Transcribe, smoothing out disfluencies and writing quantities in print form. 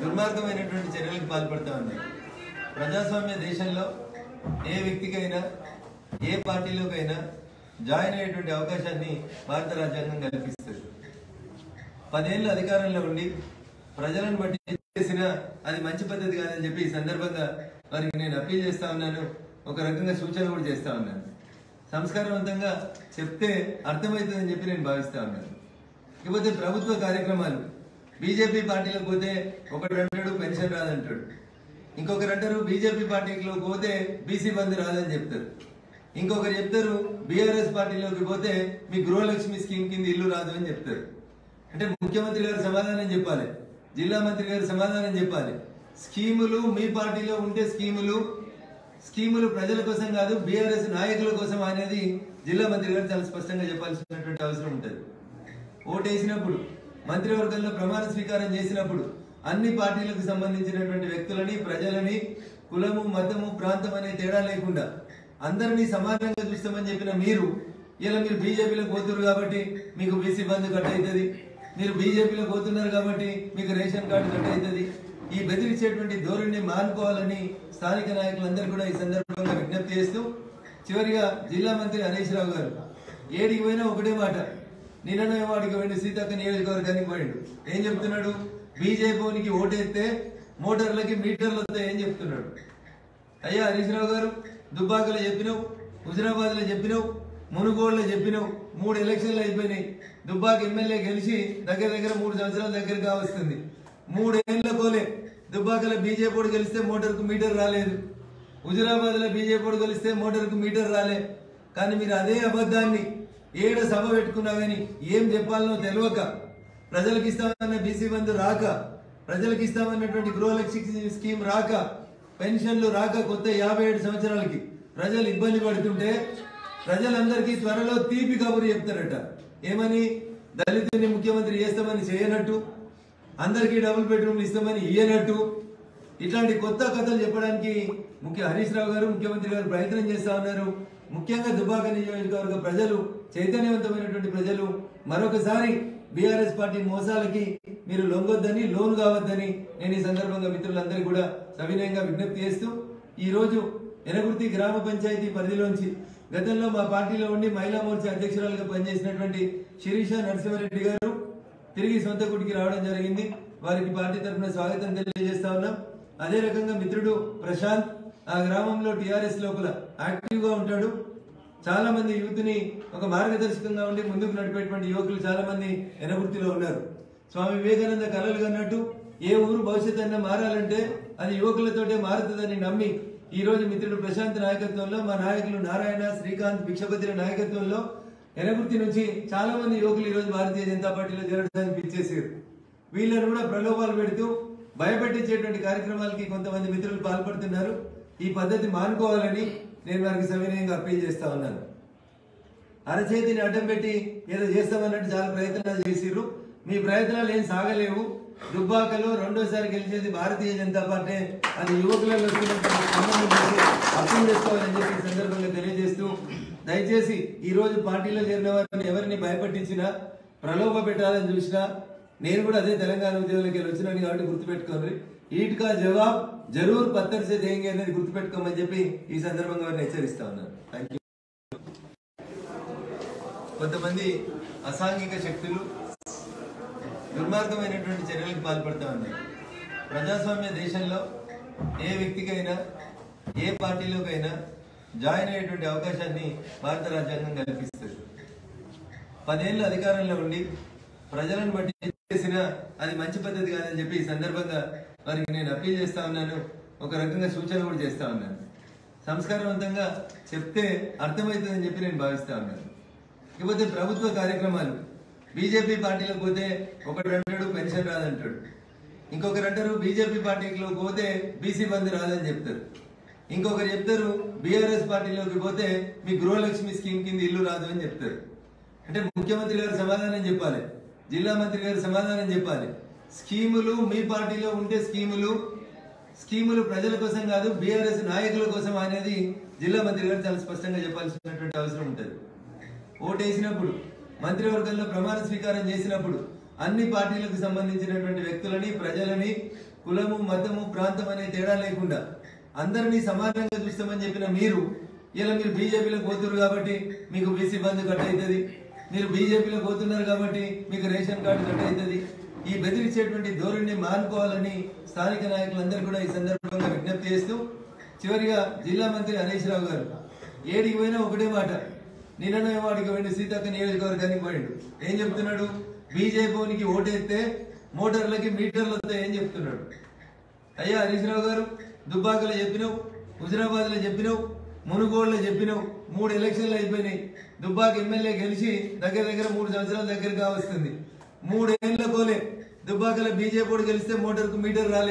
దుర్మార్గమైనటువంటి చర్యలకు పాల్పడతా ఉన్నారు. ప్రజాస్వామ్య దేశంలో ఏ వ్యక్తికైనా ఏ పార్టీలోకైనా జాయిన్ అయ్యేటువంటి అవకాశాన్ని భారత రాజ్యాంగం కల్పిస్తుంది. 10 ఏళ్ళు అధికారంలో ఉండి ప్రజలను బట్టి చేసిన అది మంచి పద్ధతి కాదని చెప్పి ఈ సందర్భంగా వారికి నేను అప్పీల్ చేస్తా ఉన్నాను. ఒక రకంగా సూచన కూడా చేస్తా ఉన్నాను. సంస్కారవంతంగా చెప్తే అర్థమవుతుందని చెప్పి నేను భావిస్తా ఉన్నాను. ఇకపోతే ప్రభుత్వ కార్యక్రమాలు బీజేపీ పార్టీలోకి పోతే ఒకడు అంటాడు పెన్షన్ రాదంటాడు, ఇంకొకరు అంటారు బీజేపీ పార్టీలోకి పోతే బీసీ బంద్ రాదని చెప్తారు, ఇంకొకరు చెప్తారు బీఆర్ఎస్ పార్టీలోకి పోతే మీ గృహలక్ష్మి స్కీమ్ కింద ఇల్లు రాదు అని చెప్తారు. అంటే ముఖ్యమంత్రి గారు సమాధానం చెప్పాలి, జిల్లా మంత్రి గారు సమాధానం చెప్పాలి. స్కీములు మీ పార్టీలో ఉంటే స్కీములు ప్రజల కోసం కాదు బీఆర్ఎస్ నాయకుల కోసం అనేది జిల్లా మంత్రి గారు చాలా స్పష్టంగా చెప్పాల్సినటువంటి అవసరం ఉంటుంది. ఓటేసినప్పుడు మంత్రివర్గంలో ప్రమాణ స్వీకారం చేసినప్పుడు అన్ని పార్టీలకు సంబంధించినటువంటి వ్యక్తులని ప్రజలని కులము మతము ప్రాంతం అనే తేడా లేకుండా అందరినీ సమానంగా చూస్తామని చెప్పిన మీరు ఇలా మీరు బీజేపీలో పోతున్నారు కాబట్టి మీకు బీసీ బంధు కట్ అవుతుంది, మీరు బీజేపీలో పోతున్నారు కాబట్టి మీకు రేషన్ కార్డు కట్ అవుతుంది, ఈ బెదిరించేటువంటి ధోరణిని మానుకోవాలని స్థానిక నాయకులందరూ కూడా ఈ సందర్భంగా విజ్ఞప్తి చేస్తూ చివరిగా జిల్లా మంత్రి హరీష్ రావు గారు ఏడికి పోయినా ఒకటే మాట, నిన్ననే వాడికి పోయిండు సీతక్క నియోజకవర్గానికి పోయిండు. ఏం చెప్తున్నాడు? బీజేపీకి ఓటేస్తే మోటార్లకి మీటర్లు వస్తాయి ఏం చెప్తున్నాడు? అయ్యా హరీష్ రావు గారు, దుబ్బాకలో చెప్పినావు, హుజరాబాద్ లో చెప్పినావు, మునుగోడులో చెప్పినావు, 3 ఎలక్షన్లు అయిపోయినాయి. దుబ్బాక ఎమ్మెల్యే గెలిచి దగ్గర 3 సంవత్సరాల దగ్గరగా వస్తుంది. 3 ఏళ్ల కోలే దుబ్బాకలో బీజేపీ గెలిస్తే మోటార్కు మీటర్ రాలేదు, హుజరాబాద్ లో బీజేపీ గెలిస్తే మోటార్కు మీటర్ రాలే. కానీ మీరు అదే అబద్ధాన్ని ఏడ సభ పెట్టుకున్నా గానీ ఏం చెప్పాలనో తెలియక, ప్రజలకు ఇస్తామన్న బీసీ బంధు రాక, ప్రజలకు ఇస్తామన్నటువంటి గృహలక్ష్మి స్కీమ్ రాక, పెన్షన్లు రాక కొత్త 57 సంవత్సరాలకి ప్రజలు ఇబ్బంది పడుతుంటే ప్రజలందరికీ త్వరలో తీపి కబురు చెప్తారట. ఏమని? దళితుని ముఖ్యమంత్రి చేస్తామని చేయనట్టు, అందరికీ డబుల్ బెడ్రూమ్లు ఇస్తామని ఇయ్యనట్టు, ఇట్లాంటి కొత్త కథలు చెప్పడానికి హరీష్ రావు గారు ముఖ్యమంత్రి గారు ప్రయత్నం చేస్తా ఉన్నారు. ముఖ్యంగా దుబ్బాక నియోజకవర్గ ప్రజలు, చైతన్యవంతమైనటువంటి ప్రజలు మరొకసారి బీఆర్ఎస్ పార్టీ మోసాలకి మీరు లొంగొద్దని, లోను కావద్దని నేను ఈ సందర్భంగా మిత్రులందరికీ కూడా సవినయంగా విజ్ఞప్తి చేస్తూ, ఈ రోజు ఎనగుర్తి గ్రామ పంచాయతీ పరిధిలోంచి గతంలో మా పార్టీలో ఉండి మహిళా మోర్చా అధ్యక్షురాలుగా పనిచేసినటువంటి శిరీష నరసింహారెడ్డి గారు తిరిగి సొంత గుడికి రావడం జరిగింది. వారికి పార్టీ తరఫున స్వాగతం తెలియజేస్తా ఉన్నాం. అదే రకంగా మిత్రుడు ప్రశాంత్ ఆ గ్రామంలో టీఆర్ఎస్ లోపల యాక్టివ్ గా ఉంటాడు. చాలా మంది యూత్ ని ఒక మార్గదర్శకంగా ఉండి ముందుకు నడిపేటువంటి యువకులు చాలా మంది ఎనగుర్తిలో ఉన్నారు. స్వామి వివేకానంద కలలు కన్నట్టు ఏ ఊరు భవిష్యత్తు అన్న మారాలంటే అది యువకులతోటే మారుతుందని నమ్మి ఈ రోజు మిత్రుడు ప్రశాంత్ నాయకత్వంలో, మా నాయకులు నారాయణ, శ్రీకాంత్, భిక్షపతిల నాయకత్వంలో ఎనగుర్తి నుంచి చాలా మంది యువకులు ఈ రోజు భారతీయ జనతా పార్టీలో చేరడానికి పిలిచేసారు. వీళ్ళను కూడా ప్రలోభాలు పెడుతూ భయపెట్టించేటువంటి కార్యక్రమాలకి కొంతమంది మిత్రులు పాల్పడుతున్నారు. ఈ పద్ధతి మానుకోవాలని నేను వారికి సవినయంగా అప్పీల్ చేస్తా ఉన్నాను. అరచేతిని అడ్డం పెట్టి ఏదో చేస్తామన్నట్టు చాలా ప్రయత్నాలు చేసిర్రు. మీ ప్రయత్నాలు ఏం సాగలేవు. దుబ్బాకలో రెండోసారి గెలిచేది భారతీయ జనతా పార్టీ, అది యువకులలో అర్థం చేసుకోవాలని చెప్పి ఈ సందర్భంగా తెలియజేస్తూ, దయచేసి ఈ రోజు పార్టీలో చేరిన వారిని ఎవరిని భయపట్టించినా, ప్రలోభ పెట్టాలని చూసినా, నేను కూడా అదే తెలంగాణ ఉద్యోగులకి వచ్చినాను కాబట్టి గుర్తుపెట్టుకోండి. ఈట్కా జవాబ్ జరూర్ పత్తర్ సే దేంగే అనేది గుర్తుపెట్టుకోమని చెప్పి ఈ సందర్భంగా వారిని హెచ్చరిస్తా ఉన్నాను. Thank you. కొంతమంది అసాంఘిక శక్తులు దుర్మార్గమైనటువంటి చర్యలకు పాల్పడతా ఉన్నారు. ప్రజాస్వామ్య దేశంలో ఏ వ్యక్తికైనా ఏ పార్టీలోకైనా జాయిన్ అయ్యేటువంటి అవకాశాన్ని భారత రాజ్యాంగం కల్పిస్తుంది. 10 ఏళ్ళు అధికారంలో ఉండి ప్రజలను బట్టి చేసిన అది మంచి పద్ధతి కాదని చెప్పి ఈ సందర్భంగా వారికి నేను అప్పీల్ చేస్తా ఉన్నాను. ఒక రకంగా సూచన కూడా చేస్తా ఉన్నాను. సంస్కారవంతంగా చెప్తే అర్థమవుతుందని చెప్పి నేను భావిస్తా ఉన్నాను. ఇకపోతే ప్రభుత్వ కార్యక్రమాలు బీజేపీ పార్టీలోకి పోతే ఒకడు అంటాడు పెన్షన్ రాదంటాడు, ఇంకొకరు అంటారు బీజేపీ పార్టీలోకి పోతే బీసీ బంద్ రాదని చెప్తారు, ఇంకొకరు చెప్తారు బీఆర్ఎస్ పార్టీలోకి పోతే మీ గృహలక్ష్మి స్కీమ్ కింద ఇల్లు రాదు అని చెప్తారు. అంటే ముఖ్యమంత్రి గారు సమాధానం చెప్పాలి, జిల్లా మంత్రి గారు సమాధానం చెప్పాలి. స్కీములు మీ పార్టీలో ఉంటే స్కీములు ప్రజల కోసం కాదు బీఆర్ఎస్ నాయకుల కోసం అనేది జిల్లా మంత్రి గారు చాలా స్పష్టంగా చెప్పాల్సినటువంటి అవసరం ఉంటుంది. ఓటేసినప్పుడు మంత్రివర్గంలో ప్రమాణ స్వీకారం చేసినప్పుడు అన్ని పార్టీలకు సంబంధించినటువంటి వ్యక్తులని ప్రజలని కులము మతము ప్రాంతం అనే తేడా లేకుండా అందరినీ సమానంగా చూస్తామని చెప్పిన మీరు ఇలా మీరు బీజేపీలో పోతున్నారు కాబట్టి మీకు బీసీ బంధు కట్ అవుతుంది, మీరు బీజేపీలో పోతున్నారు కాబట్టి మీకు రేషన్ కార్డు కట్ అవుతుంది. ఈ బెదిరించేటువంటి ధోరణిని మానుకోవాలని స్థానిక నాయకులందరూ కూడా ఈ సందర్భంగా విజ్ఞప్తి చేస్తూ చివరిగా జిల్లా మంత్రి హరీష్ రావు గారు ఏడికి పోయినా ఒకటే మాట, నిన్ననే వాడికి పోయిండు సీతక్క నియోజకవర్గానికి పోయిండు. ఏం చెప్తున్నాడు? బీజేపీకి ఓటేస్తే మోటార్లకి మీటర్లు వస్తాయి ఏం చెప్తున్నాడు? అయ్యా హరీష్ రావు గారు, దుబ్బాకలో చెప్పినావు, హుజరాబాద్ లో చెప్పినావు, మునుగోడులో చెప్పినావు, 3 ఎలక్షన్లు అయిపోయినాయి. దుబ్బాక ఎమ్మెల్యే గెలిచి దగ్గర 3 సంవత్సరాల దగ్గరగా వస్తుంది. 3 ఏళ్ల కోలే దుబ్బాకలో బీజేపీ గెలిస్తే మోటార్కు మీటర్ రాలేదు.